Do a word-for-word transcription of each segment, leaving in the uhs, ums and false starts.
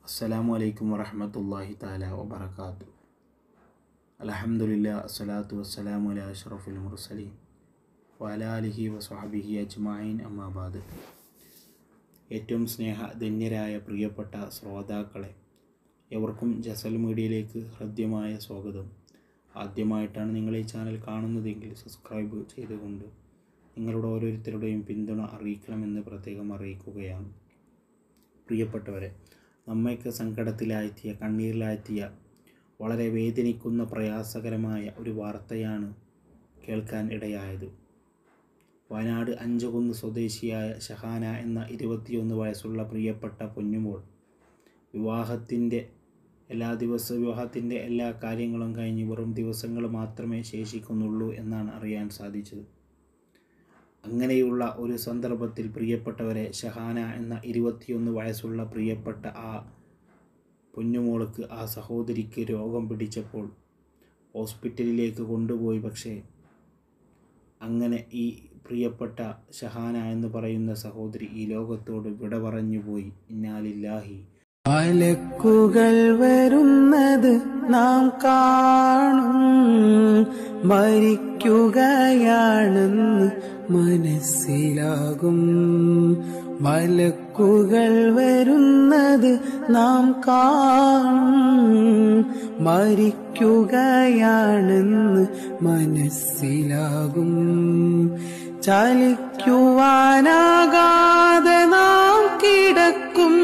അസ്സലാമു അലൈക്കും വറഹ്മത്തുള്ളാഹി തആല വബറകാതുഹു. അൽഹംദുലില്ലാഹി അസ്സലാത്തു വസ്സലാമു അലാ അഷ്റഫിൽ മുർസലീൻ വഅലാ ആലിഹി വസ്വഹ്ബിഹി അജ്മഈൻ. അമ്മാ ബഅദ്. ഏറ്റവും സ്നേഹധന്യരായ പ്രിയപ്പെട്ട ശ്രോതാക്കളെ, എവർക്കും ജസൽ മീഡിയയിലേക്ക് ഹൃദ്യമായ സ്വാഗതം. ആദ്യമായിട്ടാണ് നിങ്ങൾ ഈ ചാനൽ കാണുന്നതെങ്കിൽ സബ്സ്ക്രൈബ് ചെയ്തുകൊണ്ട് നിങ്ങളുടെ ഓരോരുത്തരുടെയും പിന്തുണ അറിയിക്കണമെന്ന് പ്രത്യേകം അറിയിക്കുകയാണ്. പ്രിയപ്പെട്ടവരെ, നമ്മയൊക്കെ സങ്കടത്തിലാഴ്ത്തിയ, കണ്ണീരിലാഴ്ത്തിയ, വളരെ വേദനിക്കുന്ന പ്രയാസകരമായ ഒരു വാർത്തയാണ് കേൾക്കാൻ ഇടയായത്. വയനാട് അഞ്ചുകുന്ന് സ്വദേശിയായ ഷഹാന എന്ന ഇരുപത്തിയൊന്ന് വയസ്സുള്ള പ്രിയപ്പെട്ട പൊന്നുമോൾ വിവാഹത്തിൻ്റെ എല്ലാ ദിവസ വിവാഹത്തിൻ്റെ എല്ലാ കാര്യങ്ങളും കഴിഞ്ഞ് വെറും ദിവസങ്ങൾ മാത്രമേ ശേഷിക്കുന്നുള്ളൂ എന്നാണ് അറിയാൻ സാധിച്ചത്. അങ്ങനെയുള്ള ഒരു സന്ദർഭത്തിൽ പ്രിയപ്പെട്ടവരെ, ഷഹാന എന്ന ഇരുപത്തിയൊന്ന് വയസ്സുള്ള പ്രിയപ്പെട്ട ആ പൊന്നുമോൾക്ക്, ആ സഹോദരിക്ക് രോഗം പിടിച്ചപ്പോൾ ഹോസ്പിറ്റലിലേക്ക് കൊണ്ടുപോയി. പക്ഷേ അങ്ങനെ ഈ പ്രിയപ്പെട്ട ഷഹാന എന്ന് പറയുന്ന സഹോദരി ഈ ലോകത്തോട് വിട പറഞ്ഞു പോയി. ഇന്നാ ലില്ലാഹി. മലക്കുകൾ വരുന്നത് നാം കാണും, മരിക്കുകയാണെന്ന് മനസ്സിലാകും. മലക്കുകൾ വരുന്നത് നാം കാണും, മരിക്കുകയാണെന്ന് മനസ്സിലാകും. ചലിക്കുവാനാകാതെ നാം കിടക്കും.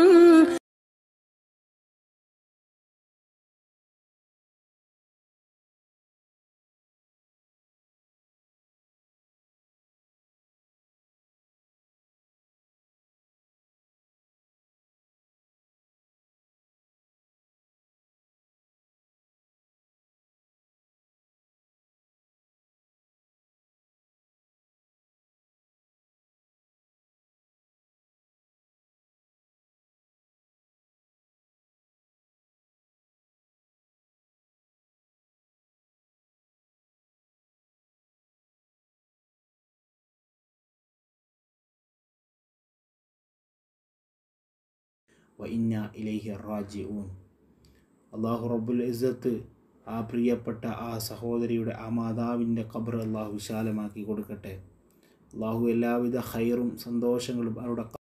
വ ഇന്നാ ഇലൈഹി റാജിഊൻ. അല്ലാഹു റബ്ബുൽ ഇസ്സത്ത് ആ പ്രിയപ്പെട്ട ആ സഹോദരിയുടെ, ആ മാതാവിൻ്റെ ഖബർ അല്ലാഹു വിശാലമാക്കി കൊടുക്കട്ടെ. അല്ലാഹു എല്ലാവിധ ഖൈറും സന്തോഷങ്ങളും അവരുടെ